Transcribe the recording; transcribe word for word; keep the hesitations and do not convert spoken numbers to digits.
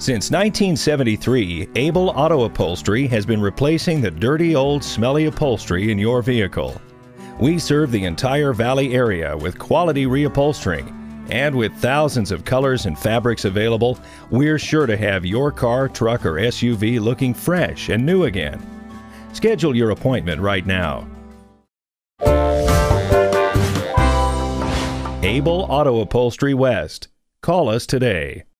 Since nineteen seventy-three, Able Auto Upholstery has been replacing the dirty old smelly upholstery in your vehicle. We serve the entire Valley area with quality reupholstering, and with thousands of colors and fabrics available, we're sure to have your car, truck, or S U V looking fresh and new again. Schedule your appointment right now. Able Auto Upholstery West. Call us today.